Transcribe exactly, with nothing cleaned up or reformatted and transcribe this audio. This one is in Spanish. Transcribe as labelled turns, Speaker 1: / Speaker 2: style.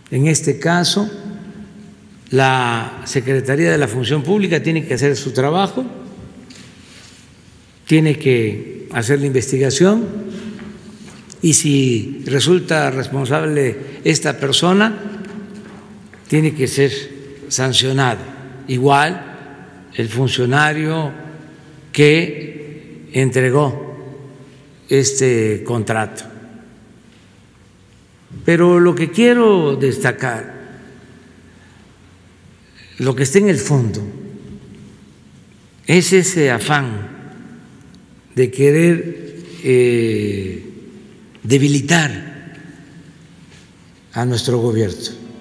Speaker 1: En este caso, la Secretaría de la Función Pública tiene que hacer su trabajo, tiene que hacer la investigación y si resulta responsable esta persona, tiene que ser sancionado. Igual el funcionario que entregó este contrato. Pero lo que quiero destacar, lo que está en el fondo, es ese afán de querer eh, debilitar a nuestro gobierno.